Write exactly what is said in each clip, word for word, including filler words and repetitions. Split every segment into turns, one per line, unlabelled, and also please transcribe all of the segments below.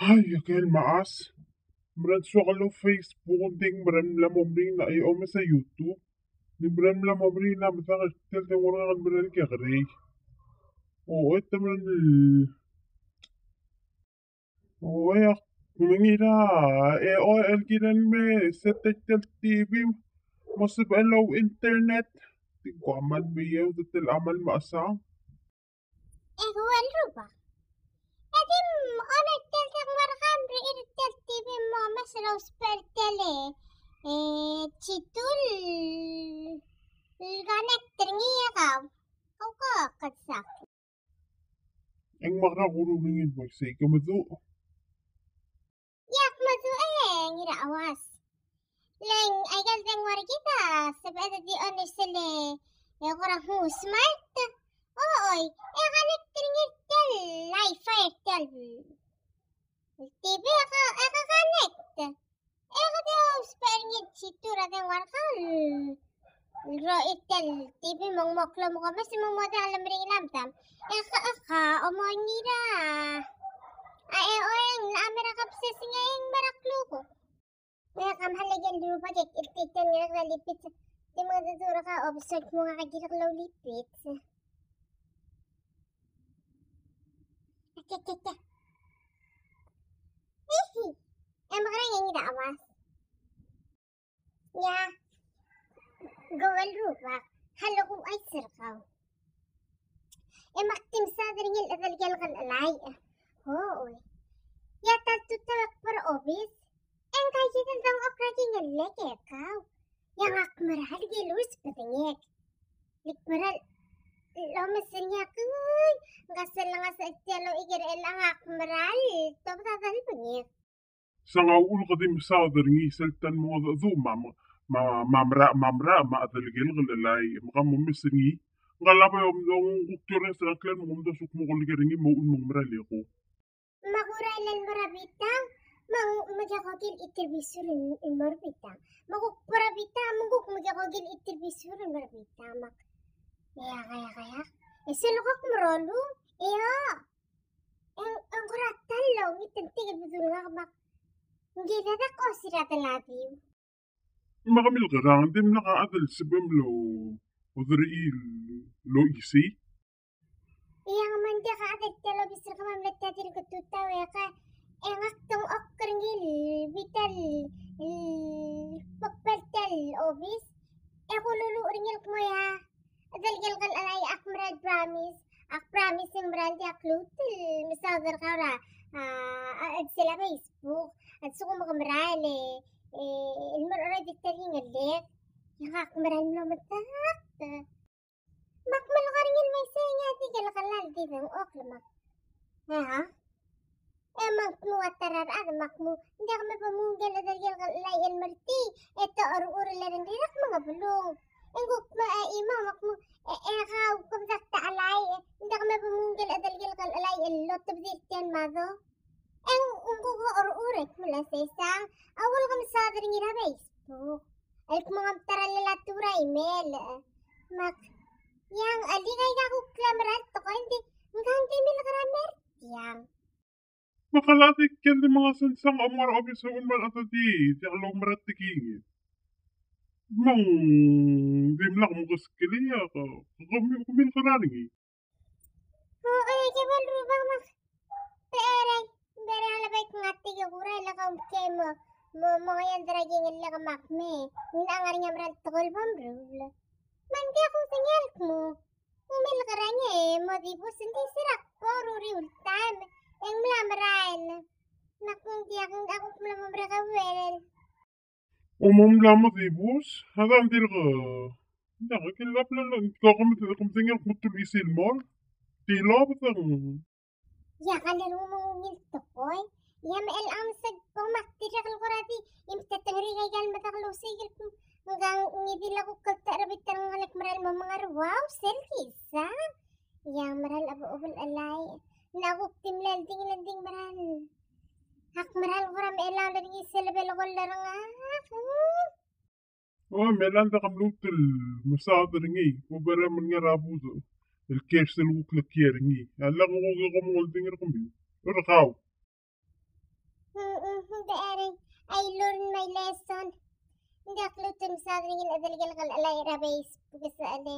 Ay, aquel maas. Mran suakalo Facebook ding mran la momri na ay ome sa YouTube. Ni mran la momri na mata tel te wala kan mran ke gre. O et mran o ya kumingira e o el kiran me setet tel T V masib alo internet. Tigwaman biyaw tel amal maasa.
Igual ruba. Edim ona teltek marham ri tel T V mo maslo spertele. Eh chitul ganek terngiya kaw. Kau ka katsak.
Eng makra guru ringin boy say kamadu.
Yak madu eh ngira awas. Leng ay gal deng war kita sebeda di ona sele. E kurang hu smart. Oy, e ganek terngiya tel life tel. T V ka eka connect. Eka daw spernya chitur ada warkal. Ro itel T V mong moklo mo kama si mong moda alam ring lamtam. Eka eka omongira. Ay oyang na amera kapses nga yung meraklo ko. Kaya kam halagan duro pa jek ititan nga nalipit. Di mga dadura ka observe mo nga kagirak law lipit. Akakaka. Hihi. Eh makarang yang ida awas. Ya. Gawal rupa. Halo ko ay sirkaw. Eh maktim sa ringil adalgal kan alay. Hoy. Ya taltu tawak para obis. En kajitan dang okraki ngalek ekaw. Yang akmaral gilus patengek. Likmaral. Lomasnya kuy. Ngasal nga sa ityalo igir elang akmaral. Tawatadal pangek.
Sangaul qadim saadar ngi seltan mo du mama ma mamra mamra ma adalgel glalay makam misri ngalaba yom dong ukture saklen mo mda suk mo gulgeringi mo un mamra leko
Magurailan marabitang mang magakogil itirbisurin in marbitang maguk parabitang maguk magakogil itirbisurin marbitang mak kaya kaya kaya eh silukak marolo iya ang ang kuratan law ngitantigil bidur nga mak hindi na ko sila talabiw
makamil garang dim naka adal sibem lo udri lo isi
iya nga man dia ka adat talo bisir ka mamlat tatil ko tutaw ya ka engak tong okkerngil vital pagpeltel obis eh kululu ringil mo ya adal gil kal alay akmrad promise ak promise yung brand ya klutil misagar ka ra ad sila Facebook at suko makamrale eh ilmar already taling ngalik yung akmral mo matak makmal ka ringil may senya di gil kalal di bang oklamak ha emang muat tarar ada makmu hindi kami pamunggal adal gil kalay el marti eto or-or larin dirak mga bulong enguk ma ima makmu eh eh kau kumsak ta alay hindi kami pamunggal adal gil kalay el lotob dirtian mado eng ungko ko or-orek mula sa isang awal kami sa ringil ha Facebook ay kumangam taral tura email mak yang ali kay kako klamrat to ko hindi hanggang timil karamer yang
makalati ken di mga sansang amar obiso un man atati ti alo marat tiking mang dim lak mo kaskili ya ka kumil kumil kararingi
oh ay jabal rubang mak peray bere halabay kung ati gaguray lakaw kemo mo mo yan dragi ngil laka makme ninangar niya maral tokol bambrul mandi akong sinyal mo umil karanya eh mo di po hindi sirak ko ruri ultam yang melamarain nakung di akong akong melamara ka well
umum lama dibus hada antil ka hindi ka kilap lang ko kami kami tinggal kutul isil mo tila batang
ya kalaro mo umil tokoy ya mael ang sag pang maktirakal ko rati yung tatangri kay gal mataklusigil kung hanggang ngidil ako kaltarabitan ng halak maral mo mga wow selfies ha yang maral abo ubal alay naguk timlal ding landing maral hak maral ko ram elang ring iselabel ko larang ah
oh melanda kam lutul masada ringi ko bara man nga rabuzo el kerse lu klakyer ngi alla ko ko mo ngol tingir ko mi ora kaw
hindi aring I learn my lesson. Hindi aklutin sa ating adalgal kal alay rabais pugas sa alay.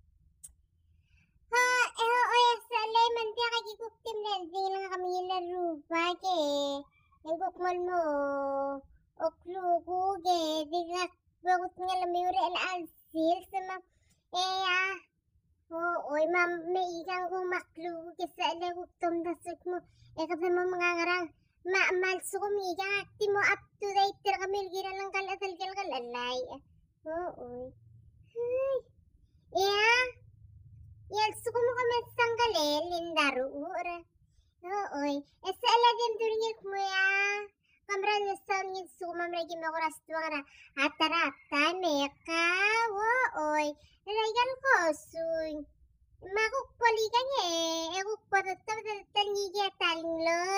Ha, eh, oy, sa alay man di kagikuktim na, di lang kami laro bage. Yung kukmal mo, o kluguge, di nga bagot nga lamiyuri al-alsil sa ma, eh, ah, oo, oy, ma'am, may ikang kong makluguge sa alay kuktom dasok mo, eh, kapag mo mga ngarang, ma-amal so kumiga, akti mo up to date, tira kami, gira lang kalatal-gal kalalay. Oo, oy. Ay, yeah. Yan, suko mo kami sanggalin, lindaro, ura. Ooy, e sa aladim duringil mo ya. Kamra na sa unyil suko mamragi mo kuras tuwang ra. Atarata, meka, wooy. Naragal ko, suy. Makukpali ka niya eh. E kukpatutab, talingigi at talinglon.